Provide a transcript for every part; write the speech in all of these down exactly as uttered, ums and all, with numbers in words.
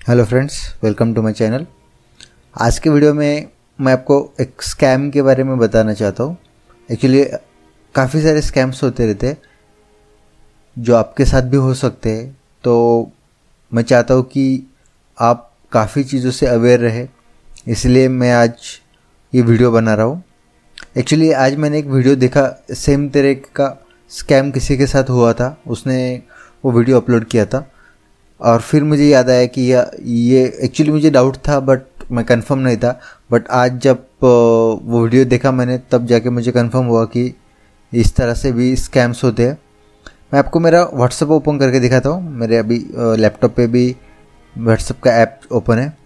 Hello friends, welcome to my channel. आज के video में मैं आपको एक स्कैम के बारे में बताना चाहता हूँ। एक्चुअली काफ़ी सारे स्कैम्स होते रहते हैं जो आपके साथ भी हो सकते हैं, तो मैं चाहता हूँ कि आप काफ़ी चीज़ों से अवेयर रहे, इसलिए मैं आज ये वीडियो बना रहा हूँ। एक्चुअली आज मैंने एक वीडियो देखा, सेम तरह का स्कैम किसी के साथ हुआ था, उसने वो वीडियो अपलोड किया था और फिर मुझे याद आया कि ये एक्चुअली मुझे डाउट था बट मैं कंफर्म नहीं था। बट आज जब वो वीडियो देखा मैंने, तब जाके मुझे कंफर्म हुआ कि इस तरह से भी स्कैम्स होते हैं। मैं आपको मेरा व्हाट्सएप ओपन करके दिखाता हूँ। मेरे अभी लैपटॉप पे भी व्हाट्सएप का ऐप ओपन है।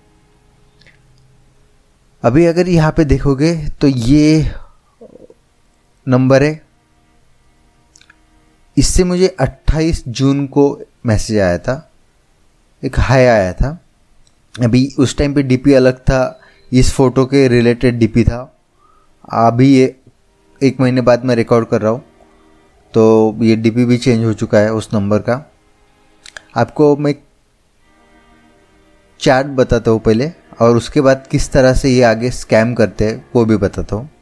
अभी अगर यहाँ पे देखोगे तो ये नंबर है, इससे मुझे अट्ठाईस जून को मैसेज आया था, एक हाय आया था। अभी उस टाइम पे डीपी अलग था, इस फोटो के रिलेटेड डीपी था। अभी ये एक महीने बाद मैं रिकॉर्ड कर रहा हूँ, तो ये डीपी भी चेंज हो चुका है उस नंबर का। आपको मैं चैट बताता हूँ पहले, और उसके बाद किस तरह से ये आगे स्कैम करते हैं वो भी बताता हूँ।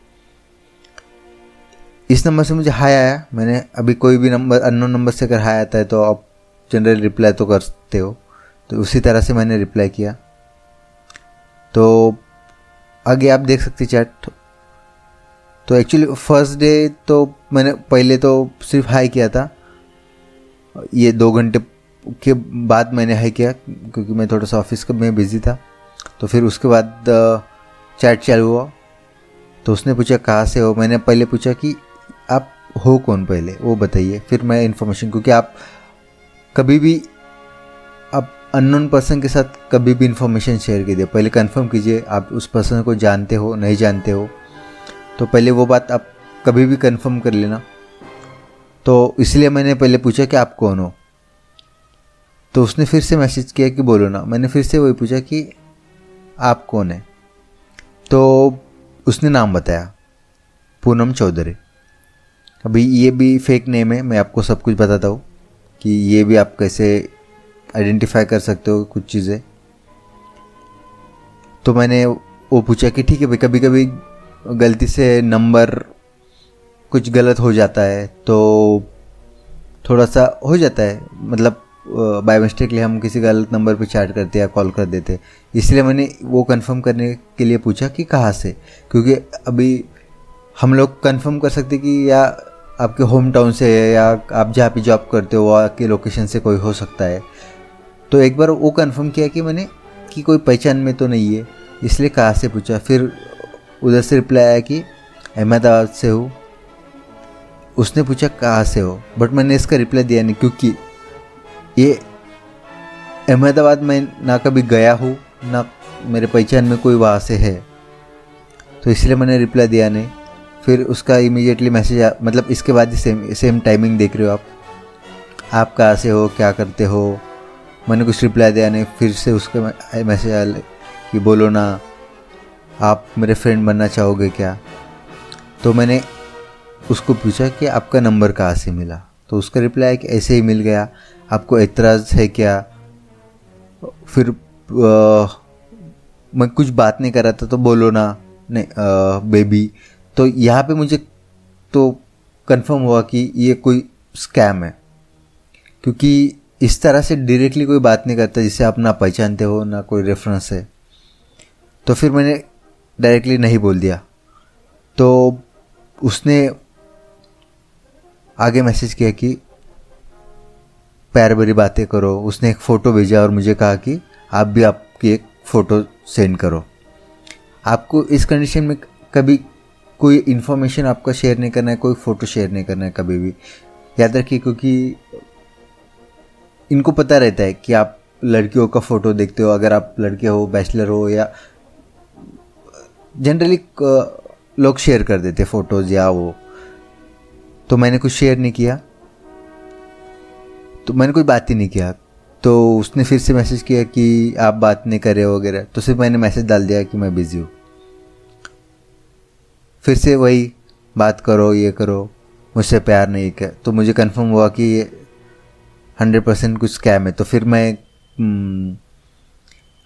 इस नंबर से मुझे हाय आया। मैंने अभी कोई भी नंबर, अननोन नंबर से अगर हाय आता है तो आप जनरली रिप्लाई तो करते हो, तो उसी तरह से मैंने रिप्लाई किया। तो आगे आप देख सकते चैट। तो एक्चुअली फर्स्ट डे तो मैंने पहले तो सिर्फ हाई किया था, ये दो घंटे के बाद मैंने हाई किया क्योंकि मैं थोड़ा सा ऑफिस में बिजी था। तो फिर उसके बाद चैट चालू हुआ, तो उसने पूछा कहाँ से हो। मैंने पहले पूछा कि आप हो कौन, पहले वो बताइए, फिर मैं इन्फॉर्मेशन, क्योंकि आप कभी भी आप अननोन पर्सन के साथ कभी भी इन्फॉर्मेशन शेयर कीजिए, पहले कंफर्म कीजिए आप उस पर्सन को जानते हो नहीं जानते हो, तो पहले वो बात आप कभी भी कंफर्म कर लेना। तो इसलिए मैंने पहले पूछा कि आप कौन हो। तो उसने फिर से मैसेज किया कि बोलो ना। मैंने फिर से वही पूछा कि आप कौन है। तो उसने नाम बताया, पूनम चौधरी। अभी ये भी फेक नेम है, मैं आपको सब कुछ बताता हूँ कि ये भी आप कैसे आइडेंटिफाई कर सकते हो कुछ चीज़ें। तो मैंने वो पूछा कि ठीक है भाई, कभी कभी गलती से नंबर कुछ गलत हो जाता है, तो थोड़ा सा हो जाता है, मतलब बाय मिस्टेकली हम किसी गलत नंबर पे चैट करते या कॉल कर देते। इसलिए मैंने वो कंफर्म करने के लिए पूछा कि कहाँ से, क्योंकि अभी हम लोग कंफर्म कर सकते कि या आपके होम टाउन से है या आप जहाँ पे जॉब करते हो वहाँ की लोकेशन से कोई हो सकता है। तो एक बार वो कंफर्म किया कि मैंने कि कोई पहचान में तो नहीं है, इसलिए कहाँ से पूछा। फिर उधर से रिप्लाई आया कि अहमदाबाद से हूँ। उसने पूछा कहाँ से हो, बट मैंने इसका रिप्लाई दिया नहीं, क्योंकि ये अहमदाबाद में ना कभी गया हूँ ना मेरे पहचान में कोई वहाँ से है, तो इसलिए मैंने रिप्लाई दिया नहीं। फिर उसका इमीडिएटली मैसेज आ, मतलब इसके बाद ही सेम सेम टाइमिंग देख रहे हो आप आप कहाँ से हो, क्या करते हो। मैंने कुछ रिप्लाई दिया नहीं। फिर से उसका मैसेज आया कि बोलो ना, आप मेरे फ्रेंड बनना चाहोगे क्या। तो मैंने उसको पूछा कि आपका नंबर कहाँ से मिला। तो उसका रिप्लाई कि ऐसे ही मिल गया, आपको एतराज़ है क्या। फिर आ, मैं कुछ बात नहीं कर रहा था, तो बोलो ना, नहीं आ, बेबी। तो यहाँ पे मुझे तो कंफर्म हुआ कि ये कोई स्कैम है, क्योंकि इस तरह से डायरेक्टली कोई बात नहीं करता जिसे आप ना पहचानते हो ना कोई रेफरेंस है। तो फिर मैंने डायरेक्टली नहीं बोल दिया। तो उसने आगे मैसेज किया कि प्यार भरी बातें करो। उसने एक फ़ोटो भेजा और मुझे कहा कि आप भी आपकी एक फ़ोटो सेंड करो। आपको इस कंडीशन में कभी कोई इन्फॉर्मेशन आपका शेयर नहीं करना है, कोई फ़ोटो शेयर नहीं करना है कभी भी, याद रखिए, क्योंकि इनको पता रहता है कि आप लड़कियों का फ़ोटो देखते हो। अगर आप लड़के हो, बैचलर हो, या जनरली लोग शेयर कर देते फ़ोटोज़ या वो। तो मैंने कुछ शेयर नहीं किया, तो मैंने कोई बात ही नहीं किया। तो उसने फिर से मैसेज किया कि आप बात नहीं कर रहे हो वगैरह। तो सिर्फ मैंने मैसेज डाल दिया कि मैं बिज़ी हूँ। फिर से वही बात करो, ये करो, मुझसे प्यार नहीं किया। तो मुझे कंफर्म हुआ कि ये हंड्रेड परसेंट कुछ स्कैम है। तो फिर मैं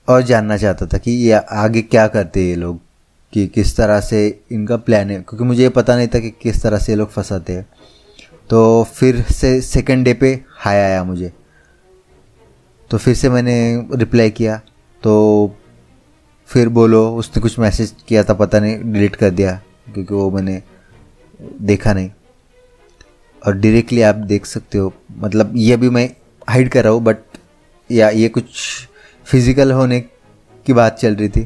और जानना चाहता था कि ये आगे क्या करते हैं ये लोग, कि किस तरह से इनका प्लान है, क्योंकि मुझे ये पता नहीं था कि किस तरह से ये लोग फंसाते हैं। तो फिर से सेकंड डे पे हाय आया मुझे, तो फिर से मैंने रिप्लाई किया। तो फिर बोलो, उसने कुछ मैसेज किया था, पता नहीं डिलीट कर दिया क्योंकि वो मैंने देखा नहीं। और डायरेक्टली आप देख सकते हो, मतलब ये भी मैं हाइड कर रहा हूँ, बट या ये कुछ फिजिकल होने की बात चल रही थी।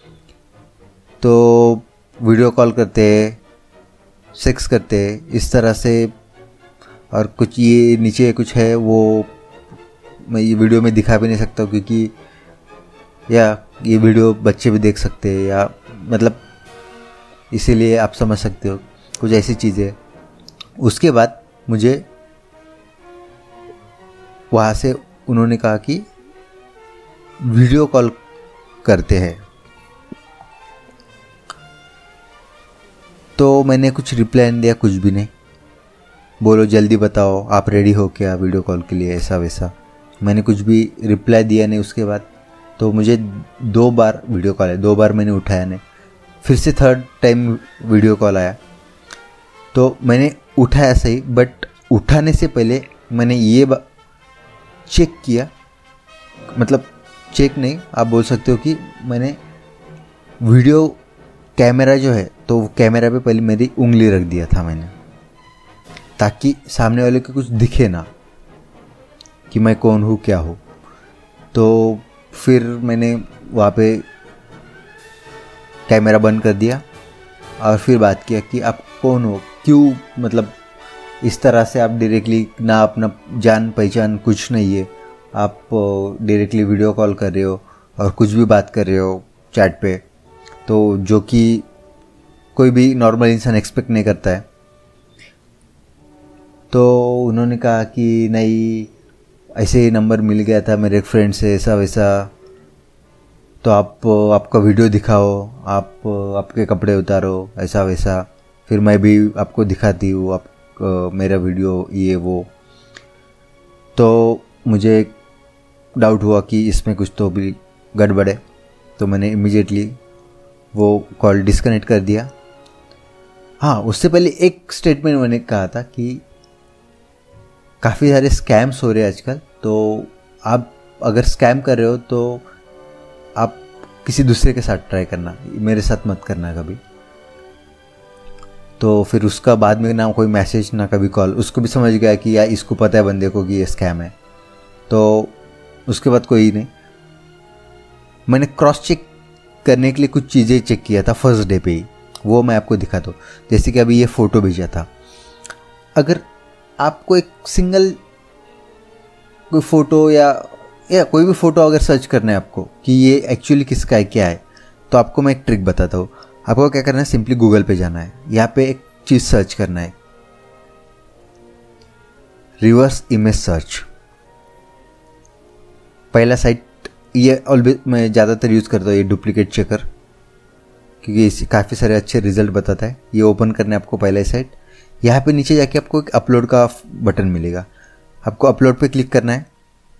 तो वीडियो कॉल करते, सेक्स करते इस तरह से। और कुछ ये नीचे कुछ है वो मैं ये वीडियो में दिखा भी नहीं सकता, क्योंकि या ये वीडियो बच्चे भी देख सकते हैं, या मतलब इसीलिए आप समझ सकते हो कुछ ऐसी चीज़ें। उसके बाद मुझे वहाँ से उन्होंने कहा कि वीडियो कॉल करते हैं। तो मैंने कुछ रिप्लाई नहीं दिया, कुछ भी नहीं। बोलो जल्दी बताओ आप रेडी हो क्या वीडियो कॉल के लिए, ऐसा वैसा। मैंने कुछ भी रिप्लाई दिया नहीं उसके बाद। तो मुझे दो बार वीडियो कॉल आया, दो बार मैंने उठाया नहीं। फिर से थर्ड टाइम वीडियो कॉल आया, तो मैंने उठाया सही, बट उठाने से पहले मैंने ये चेक किया, मतलब चेक नहीं आप बोल सकते हो कि मैंने वीडियो कैमरा जो है, तो वो कैमरा पे पहले मेरी उंगली रख दिया था मैंने, ताकि सामने वाले को कुछ दिखे ना कि मैं कौन हूँ क्या हूँ। तो फिर मैंने वहाँ पे कैमरा बंद कर दिया और फिर बात किया कि आप कौन हो, क्यों, मतलब इस तरह से आप डायरेक्टली ना अपना जान पहचान कुछ नहीं है, आप डायरेक्टली वीडियो कॉल कर रहे हो और कुछ भी बात कर रहे हो चैट पे, तो जो कि कोई भी नॉर्मल इंसान एक्सपेक्ट नहीं करता है। तो उन्होंने कहा कि नहीं, ऐसे ही नंबर मिल गया था मेरे फ्रेंड से, ऐसा वैसा, तो आप आपका वीडियो दिखाओ, आप आपके कपड़े उतारो, ऐसा वैसा, फिर मैं भी आपको दिखाती हूँ आप मेरा वीडियो, ये वो। तो मुझे डाउट हुआ कि इसमें कुछ तो भी गड़बड़ है, तो मैंने इमीडिएटली वो कॉल डिस्कनेक्ट कर दिया। हाँ, उससे पहले एक स्टेटमेंट मैंने कहा था कि काफ़ी सारे स्कैम्स हो रहे हैं आजकल, तो आप अगर स्कैम कर रहे हो तो आप किसी दूसरे के साथ ट्राई करना, मेरे साथ मत करना कभी। तो फिर उसका बाद में ना कोई मैसेज ना कभी कॉल, उसको भी समझ गया कि यार इसको पता है बंदे को कि ये स्कैम है, तो उसके बाद कोई नहीं। मैंने क्रॉस चेक करने के लिए कुछ चीज़ें चेक किया था फर्स्ट डे पे ही, वो मैं आपको दिखाता हूँ। जैसे कि अभी ये फ़ोटो भेजा था, अगर आपको एक सिंगल कोई फ़ोटो या या कोई भी फ़ोटो अगर सर्च करना है आपको कि ये एक्चुअली किसका है क्या है, तो आपको मैं एक ट्रिक बताता हूँ। आपको क्या करना है, सिंपली गूगल पे जाना है, यहाँ पे एक चीज़ सर्च करना है, रिवर्स इमेज सर्च। पहला साइट ये ऑलवेज मैं ज़्यादातर यूज़ करता हूँ, ये डुप्लीकेट चेकर, क्योंकि इस काफ़ी सारे अच्छे रिजल्ट बताता है। ये ओपन करना है आपको पहला साइट, यहाँ पे नीचे जाके आपको एक अपलोड का बटन मिलेगा, आपको अपलोड पे क्लिक करना है।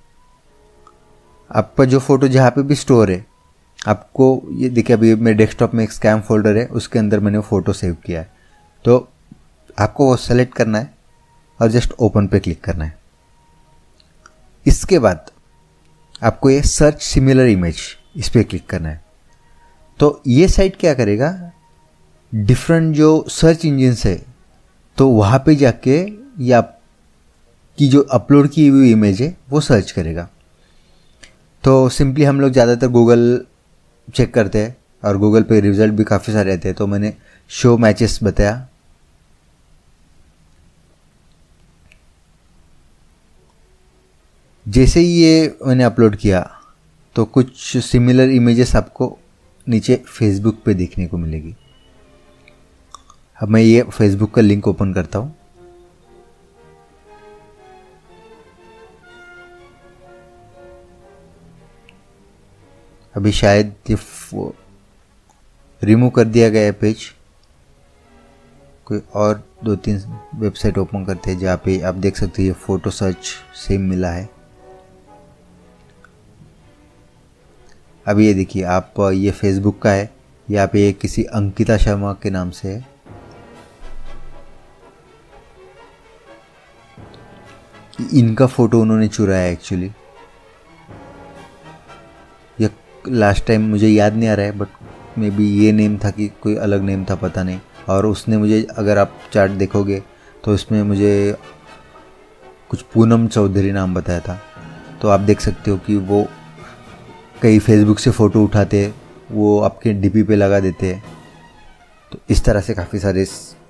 आपका जो फोटो जहाँ पे भी स्टोर है, आपको ये देखिए अभी मेरे डेस्कटॉप में एक स्कैम फोल्डर है, उसके अंदर मैंने वो फ़ोटो सेव किया है, तो आपको वो सेलेक्ट करना है और जस्ट ओपन पे क्लिक करना है। इसके बाद आपको ये सर्च सिमिलर इमेज, इस पर क्लिक करना है। तो ये साइट क्या करेगा, डिफरेंट जो सर्च इंजिन्स है, तो वहाँ पे जाके ये आपकी जो अपलोड की हुई इमेज है वो सर्च करेगा। तो सिंपली हम लोग ज़्यादातर गूगल चेक करते हैं और गूगल पे रिजल्ट भी काफ़ी सारे आते हैं, तो मैंने शो मैचेस बताया। जैसे ही ये मैंने अपलोड किया तो कुछ सिमिलर इमेजेस आपको नीचे फेसबुक पे देखने को मिलेगी। अब मैं ये फेसबुक का लिंक ओपन करता हूँ। अभी शायद ये रिमूव कर दिया गया है पेज, कोई और दो तीन वेबसाइट ओपन करते हैं जहाँ पे आप देख सकते हैं ये फ़ोटो सर्च सेम मिला है। अभी ये देखिए, आप ये फेसबुक का है, यहाँ पे किसी अंकिता शर्मा के नाम से है। इनका फ़ोटो उन्होंने चुराया है एक्चुअली। ये लास्ट टाइम मुझे याद नहीं आ रहा है, बट मे बी ये नेम था कि कोई अलग नेम था, पता नहीं। और उसने मुझे, अगर आप चार्ट देखोगे तो इसमें मुझे कुछ पूनम चौधरी नाम बताया था। तो आप देख सकते हो कि वो कई फेसबुक से फ़ोटो उठाते, वो आपके डीपी पे लगा देते। तो इस तरह से काफ़ी सारे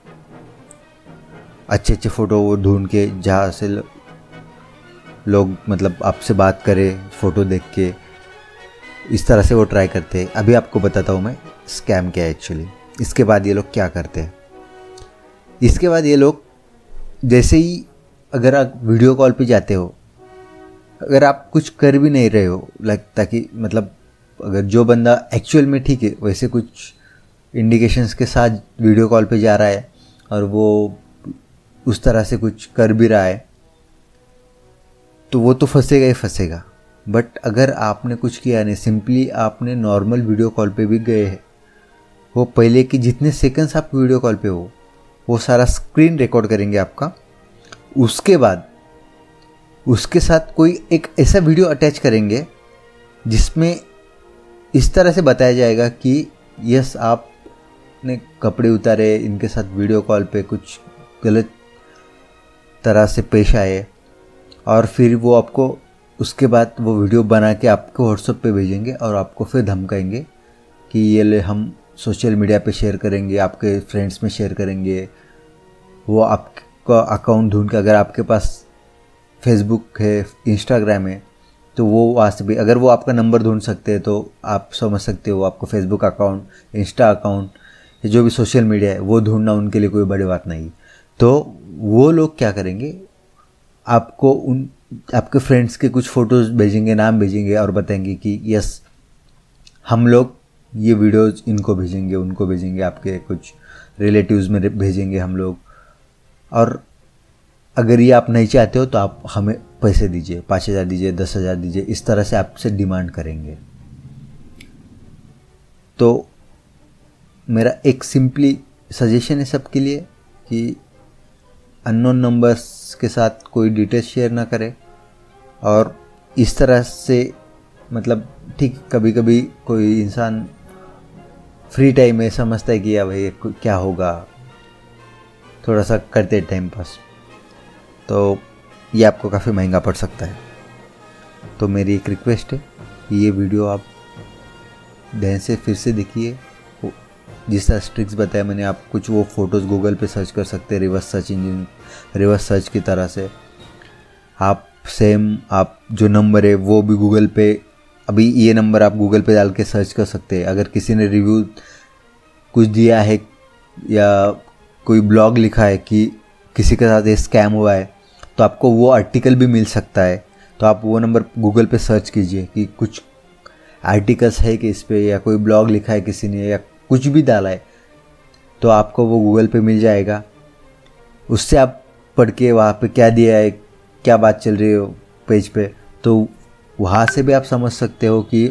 अच्छे अच्छे फ़ोटो वो ढूंढ के, जहाँ से लोग मतलब आपसे बात करें फ़ोटो देख के, इस तरह से वो ट्राई करते हैं। अभी आपको बताता हूँ मैं स्कैम क्या है एक्चुअली। इसके बाद ये लोग क्या करते हैं, इसके बाद ये लोग जैसे ही, अगर आप वीडियो कॉल पे जाते हो, अगर आप कुछ कर भी नहीं रहे हो, लाइक ताकि मतलब अगर जो बंदा एक्चुअल में ठीक है, वैसे कुछ इंडिकेशंस के साथ वीडियो कॉल पे जा रहा है और वो उस तरह से कुछ कर भी रहा है, तो वो तो फंसेगा ही फंसेगा। बट अगर आपने कुछ किया नहीं, सिंपली आपने नॉर्मल वीडियो कॉल पे भी गए हैं, वो पहले की जितने सेकंड्स आप वीडियो कॉल पे हो वो सारा स्क्रीन रिकॉर्ड करेंगे आपका। उसके बाद उसके साथ कोई एक ऐसा वीडियो अटैच करेंगे जिसमें इस तरह से बताया जाएगा कि यस, आपने कपड़े उतारे, इनके साथ वीडियो कॉल पे कुछ गलत तरह से पेश आए, और फिर वो आपको उसके बाद वो वीडियो बना के आपको व्हाट्सएप पे भेजेंगे और आपको फिर धमकाएंगे कि ये ले हम सोशल मीडिया पे शेयर करेंगे, आपके फ्रेंड्स में शेयर करेंगे। वो आपका अकाउंट ढूंढ के, अगर आपके पास फेसबुक है, इंस्टाग्राम है, तो वो वहाँ से भी, अगर वो आपका नंबर ढूंढ सकते हैं तो आप समझ सकते हो आपको फेसबुक अकाउंट, इंस्टा अकाउंट, जो भी सोशल मीडिया है वो ढूंढना उनके लिए कोई बड़ी बात नहीं। तो वो लोग क्या करेंगे, आपको उन आपके फ्रेंड्स के कुछ फ़ोटोज़ भेजेंगे, नाम भेजेंगे और बताएंगे कि यस, हम लोग ये वीडियोज़ इनको भेजेंगे, उनको भेजेंगे, आपके कुछ रिलेटिव्स में भेजेंगे हम लोग, और अगर ये आप नहीं चाहते हो तो आप हमें पैसे दीजिए, पाँच हज़ार दीजिए, दस हज़ार दीजिए, इस तरह से आपसे डिमांड करेंगे। तो मेरा एक सिंपली सजेशन है सबके लिए कि अननोन नंबर्स के साथ कोई डिटेल्स शेयर ना करें। और इस तरह से मतलब ठीक, कभी कभी कोई इंसान फ्री टाइम में समझता है कि या भाई क्या होगा, थोड़ा सा करते टाइम पास, तो ये आपको काफ़ी महंगा पड़ सकता है। तो मेरी एक रिक्वेस्ट है, ये वीडियो आप ध्यान से फिर से देखिए। जिस तरह ट्रिक्स बताया मैंने, आप कुछ वो फ़ोटोज़ गूगल पे सर्च कर सकते हैं, reverse search engine, reverse search की तरह से। आप सेम आप जो नंबर है वो भी गूगल पे, अभी ये नंबर आप गूगल पे डाल के सर्च कर सकते हैं। अगर किसी ने रिव्यू कुछ दिया है या कोई ब्लॉग लिखा है कि किसी के साथ ये स्कैम हुआ है, तो आपको वो आर्टिकल भी मिल सकता है। तो आप वो नंबर गूगल पे सर्च कीजिए कि कुछ आर्टिकल्स है कि इस पे, या कोई ब्लॉग लिखा है किसी ने, या कुछ भी डाला है, तो आपको वो गूगल पे मिल जाएगा। उससे आप पढ़ के वहाँ पे क्या दिया है, क्या बात चल रही हो पेज पे, तो वहाँ से भी आप समझ सकते हो कि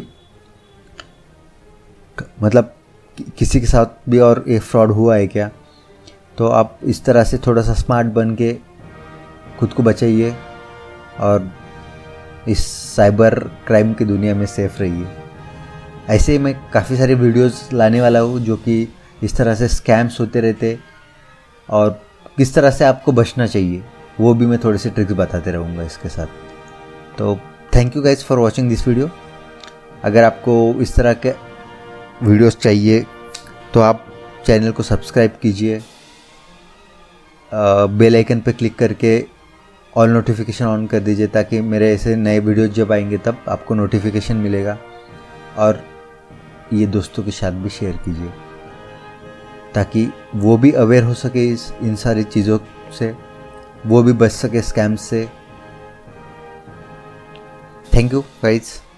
मतलब किसी के साथ भी और ये फ्रॉड हुआ है क्या। तो आप इस तरह से थोड़ा सा स्मार्ट बन के खुद को बचाइए और इस साइबर क्राइम की दुनिया में सेफ रहिए। ऐसे ही मैं काफ़ी सारे वीडियोस लाने वाला हूँ जो कि इस तरह से स्कैम्स होते रहते और किस तरह से आपको बचना चाहिए, वो भी मैं थोड़े से ट्रिक्स बताते रहूँगा इसके साथ। तो thank you guys for watching this video. अगर आपको इस तरह के वीडियोस चाहिए तो आप चैनल को सब्सक्राइब कीजिए, बेल आइकन पे क्लिक करके ऑल नोटिफिकेशन ऑन कर दीजिए, ताकि मेरे ऐसे नए वीडियोस जब आएंगे तब आपको नोटिफिकेशन मिलेगा। और ये दोस्तों के साथ भी शेयर कीजिए ताकि वो भी अवेयर हो सके इस इन सारी चीज़ों से, वो भी बच सके स्कैम्स से। Thank you guys.